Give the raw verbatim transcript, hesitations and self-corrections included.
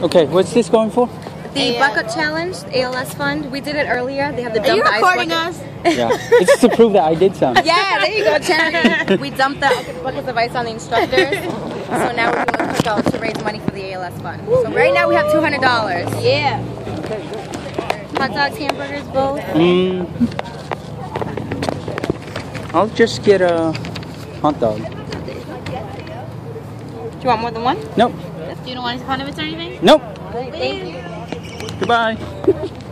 Okay, what's this going for? The bucket challenge, A L S fund. We did it earlier. They have the dump Are you the ice recording bucket. us? Yeah, it's to prove that I did some. Yeah, there you go, charity. We dumped the buckets of ice on the instructors. So now we're doing a cookout to raise money for the A L S fund. So right now we have two hundred dollars. Yeah. Hot dogs, hamburgers, both. Mm, I'll just get a hot dog. Do you want more than one? Nope. Do you don't want any condiments or anything? Nope. Thank you. Goodbye.